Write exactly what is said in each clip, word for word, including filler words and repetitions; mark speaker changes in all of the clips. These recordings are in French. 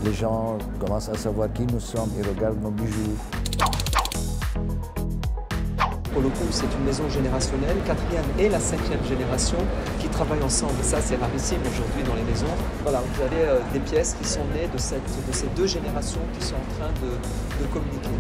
Speaker 1: Les gens commencent à savoir qui nous sommes, ils regardent nos bijoux.
Speaker 2: Pour le coup, c'est une maison générationnelle, quatrième et la cinquième génération qui travaillent ensemble. Et ça, c'est rarissime aujourd'hui dans les maisons. Voilà, vous avez euh, des pièces qui sont nées de, cette, de ces deux générations qui sont en train de, de communiquer.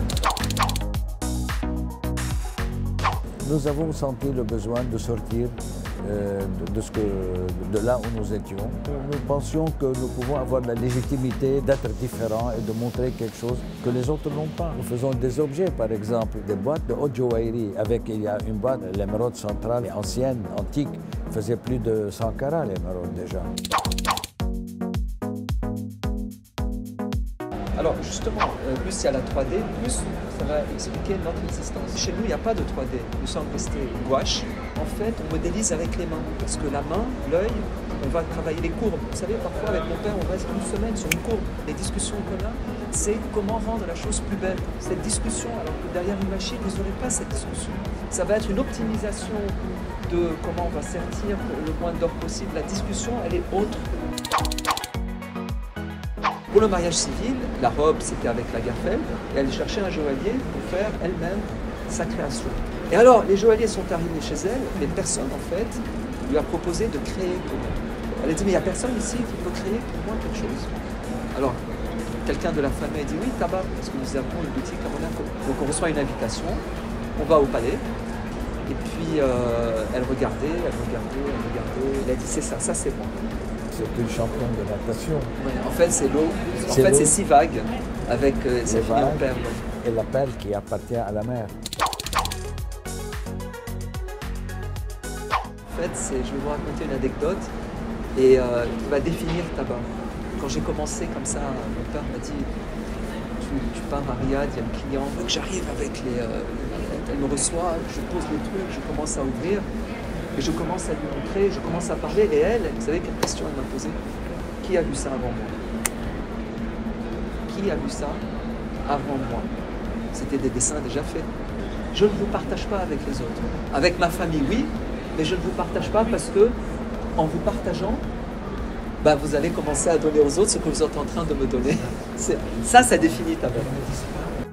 Speaker 1: Nous avons senti le besoin de sortir euh, de, de, ce que, de là où nous étions. Nous pensions que nous pouvons avoir la légitimité d'être différents et de montrer quelque chose que les autres n'ont pas. Nous faisons des objets, par exemple, des boîtes de haute joaillerie. Avec, il y a une boîte, l'émeraude centrale, ancienne, antique, faisait plus de cent carats l'émeraude déjà.
Speaker 2: Alors justement, plus il y a la trois D, plus ça va expliquer notre existence. Chez nous, il n'y a pas de trois D. Nous sommes restés gouache. En fait, on modélise avec les mains. Parce que la main, l'œil, on va travailler les courbes. Vous savez, parfois avec mon père, on reste une semaine sur une courbe. Les discussions qu'on a, c'est comment rendre la chose plus belle. Cette discussion, alors que derrière une machine, vous n'aurez pas cette discussion. Ça va être une optimisation de comment on va sortir le moins d'or possible. La discussion, elle est autre. Pour le mariage civil, la robe, c'était avec la Lagerfeld, et elle cherchait un joaillier pour faire elle-même sa création. Et alors, les joailliers sont arrivés chez elle, mais personne, en fait, lui a proposé de créer pour elle. Elle a dit, mais il n'y a personne ici qui peut créer pour moi quelque chose. Alors, quelqu'un de la famille a dit, oui, tabac, parce que nous avons une boutique à Monaco. Donc, on reçoit une invitation, on va au palais, et puis euh, elle regardait, elle regardait, elle regardait, elle a dit, c'est ça, ça c'est moi.
Speaker 1: C'est une championne de natation.
Speaker 2: Ouais, en fait, c'est l'eau. En fait, c'est six vagues avec euh, c'est fini en perles.
Speaker 1: Et la perle qui appartient à la mer.
Speaker 2: En fait, je vais vous raconter une anecdote et euh, qui va définir tabac. Quand j'ai commencé comme ça, mon père m'a dit tu, tu pars à Riyad, il y a le client. Donc j'arrive avec les. Euh, elle me reçoit, je pose les trucs, je commence à ouvrir. Et je commence à lui montrer, je commence à parler, et elle, vous savez quelle question elle m'a posée? Qui a vu ça avant moi? Qui a vu ça avant moi? C'était des dessins déjà faits. Je ne vous partage pas avec les autres. Avec ma famille, oui, mais je ne vous partage pas parce que, en vous partageant, bah, vous allez commencer à donner aux autres ce que vous êtes en train de me donner. Ça, ça définit ta vie.